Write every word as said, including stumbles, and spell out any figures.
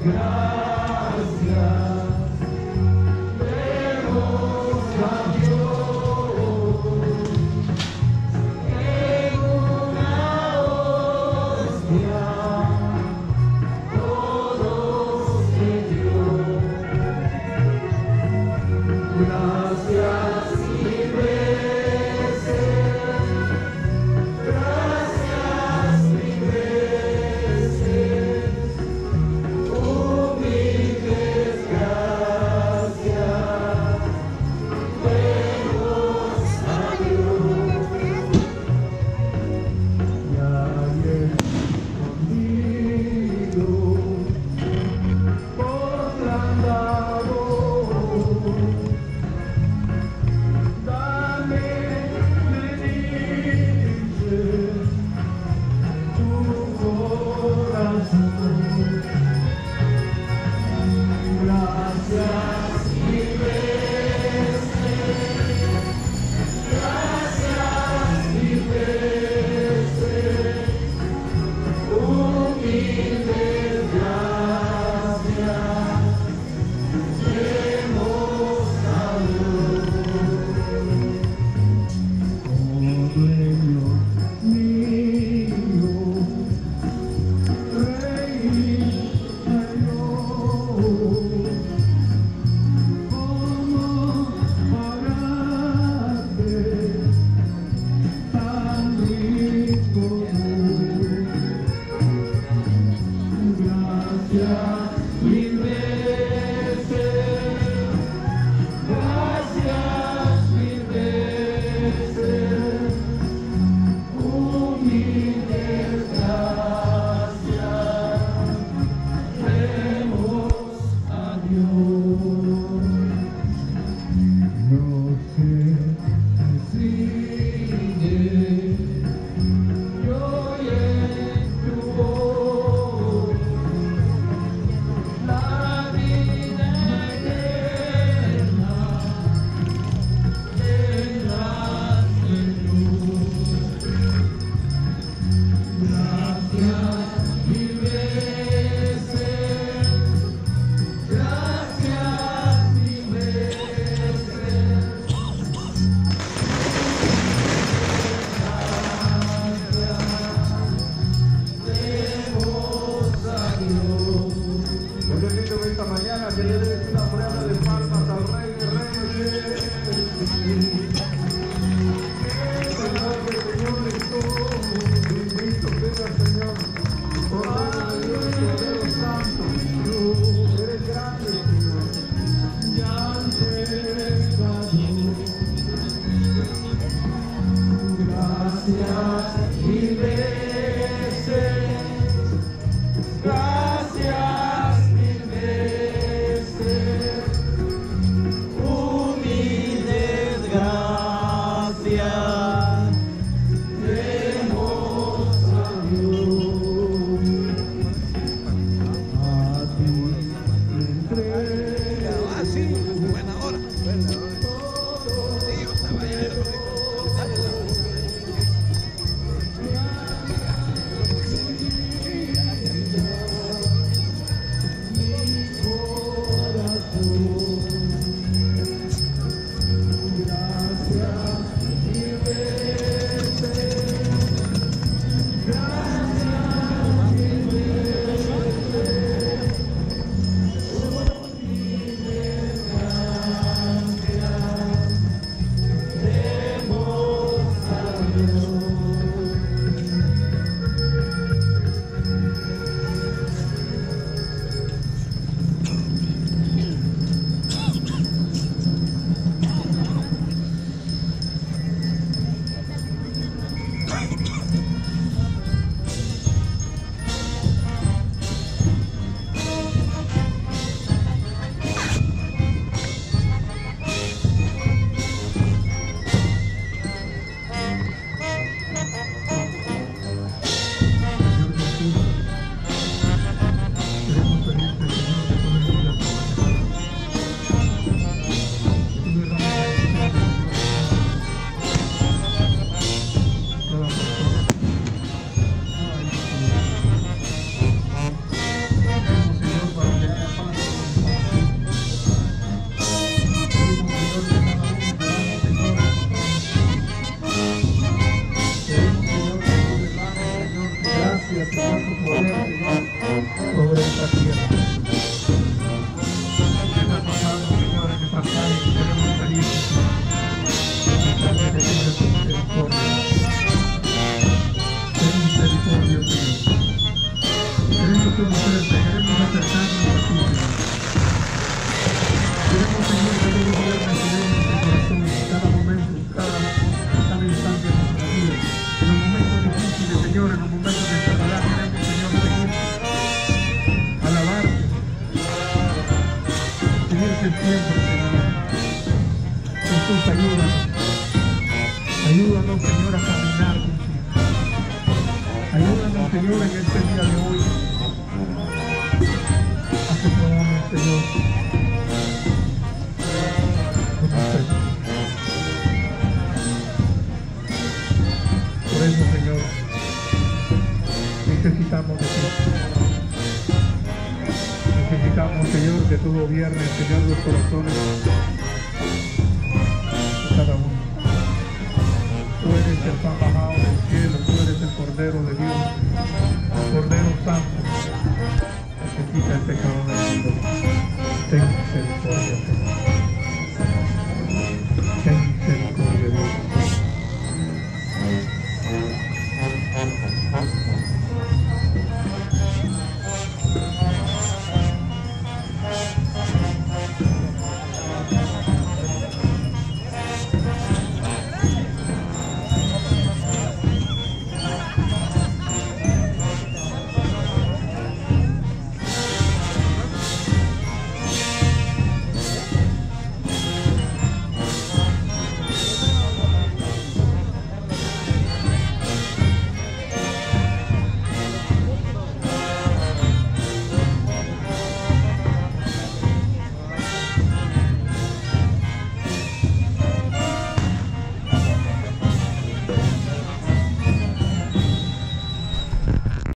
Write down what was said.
Gracias mil veces. muchos de ustedes queremos acercarnos a ti, Señor. Queremos, Señor, que tú gobiernes, Señor, en nuestro corazón, en cada momento, en cada, cada instante de nuestra vida. En los momentos difíciles, Señor, en los momentos de enfermedad, queremos, Señor, seguir alabarte, seguirte siempre, Señor. Jesús, ayúdanos. Ayúdanos, Señor, a caminar contigo. Ayúdanos, Señor, en este día de hoy, a que podamos, Señor, conocer. Por eso, Señor, necesitamos de ti. Necesitamos, Señor, que tú gobiernes, Señor, los corazones de cada uno. Tú eres el pan bajado del cielo, tú eres el Cordero de Dios, el Cordero Santo, que quita el pecado del mundo.